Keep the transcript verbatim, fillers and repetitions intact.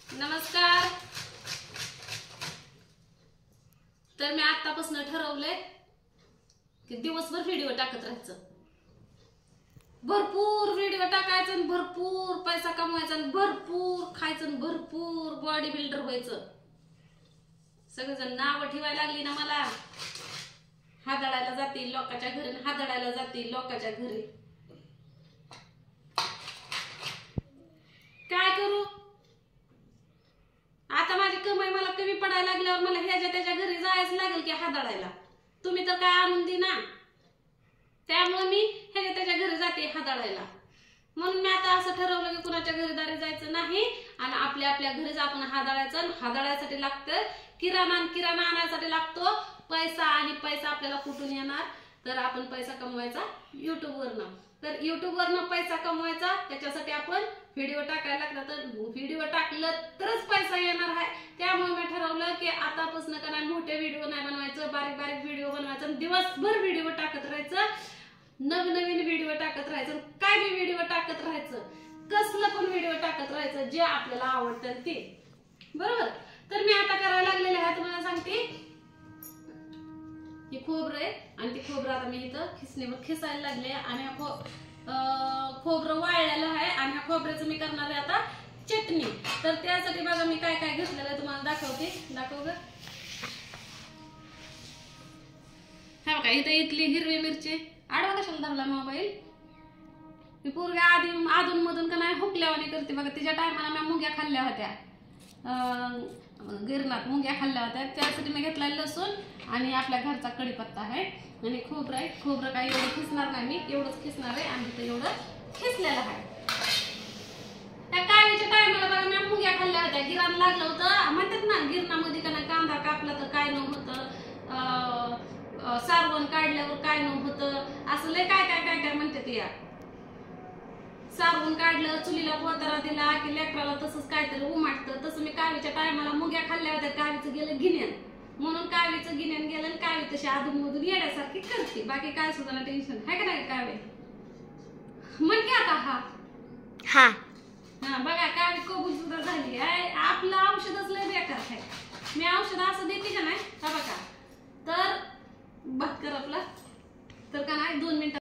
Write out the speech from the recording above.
नमस्कार. तर मी आतापासून ठरवलंय की दिवसभर व्हिडिओ टाकत राहायचं, भरपूर व्हिडिओ टाकायचं आणि भरपूर पैसा कमवायचा आणि भरपूर खायचं आणि भरपूर बॉडी बिल्डर व्हायचं. सगळेजण नाव ठेवायला लागली ना मला, हादळायला जातील लोकांच्या घरी, हादळायला जातील लोकांच्या घरी. काय करू आता? माझी कमाई मला कमी पडायला लागल्यावर मला ह्याच्या त्याच्या घरी जायचं लागेल की हादळायला. तुम्ही तर काय आणून दे ना, त्यामुळे मी ह्याच्या त्याच्या घरी जाते हादळायला. म्हणून मी आता असं ठरवलं की कुणाच्या घरी दारी जायचं नाही आणि आपल्या आपल्या घरीच आपण हादळायचं. हादळायसाठी लागतं किराणा, आणि किराणा आणायसाठी लागतो पैसा, आणि पैसा आपल्याला कुठून येणार? तर आपण पैसा कमवायचा युट्यूब वरनं. तर युट्यूब वरनं पैसा कमवायचा, त्याच्यासाठी आपण व्हिडिओ टाकायला लागला. तर व्हिडिओ टाकलं तरच पैसा येणार आहे. त्यामुळे मी ठरवलं की आतापासून का नाही, मोठे व्हिडिओ नाही बनवायचं, बारीक बारीक व्हिडिओ बनवायचं, दिवसभर व्हिडिओ टाकत राहायचं, नवीन नवीन व्हिडिओ टाकत राहायचं, काय बी व्हिडिओ टाकत राहायचं, कसलं पण व्हिडिओ टाकत राहायचं जे आपल्याला आवडतं ते. बरोबर? तर मी आता करायला लागलेले आहे, तुम्हाला सांगते. हे खोबरं आहे आणि ते खोबरं आता मी इथं खिसणीवर खिसायला लागले, आणि हा खो खोबरं वाळलेलं आहे, आणि ह्या खोबऱ्याचं मी करणार आहे आता चटणी. तर त्यासाठी बघा मी काय काय घेतलेलं आहे तुम्हाला दाखवते. दाखव ग. हा बघा, इथं इथली हिरवी मिरची. आडवा कशाला धरला मोबाईल? ती पोरगी आधी अधून मधून का नाही हुकल्यावानी करते बघा. तिच्या टायमाला मी मुंग्या खाल्ल्या होत्या, गिरणात मुंग्या खाल्ल्या होत्या. त्यासाठी मी घेतला लसूण आणि आपल्या घरचा कढीपत्ता आहे, आणि खोबरं आहे. खोबरं काही एवढं खिसणार नाही मी, एवढंच खिसणार आहे, आणि तिथं एवढं खिसलेलं आहे. त्या काळीच्या टायमाला बघा मी मुंग्या खाल्ल्या होत्या, गिरण लागलं होतं. म्हणतात ना गिरणामध्ये का नाही कांदा कापला तर काय नव्हतं, सारवण काढल्यावर काय नव्हतं, असं लय काय काय काय काय म्हणतात. या सारवून काढलं, चुलीला पोतारा दिला की लेकराला तसंच काहीतरी उमाटतं. तसं मी कावीच्या टायमाला मुंग्या खाल्ल्या होत्या, कावीचं गेलं गिन्यान, म्हणून कावीचं गिन्यान गेलं, आणि कावी तशी अधून मधून येण्यासारखी करते. बाकी काय सुद्धा टेन्शन आहे का नाही? कावे म्हण की आता. हा हा हा बघा, कावी कबूल सुद्धा झाली आहे. आपलं औषधच लय बेकार आहे. मी औषध असं देते का नाही, हा बघा. तर भात कर आपला, तर का नाही दोन मिनिटं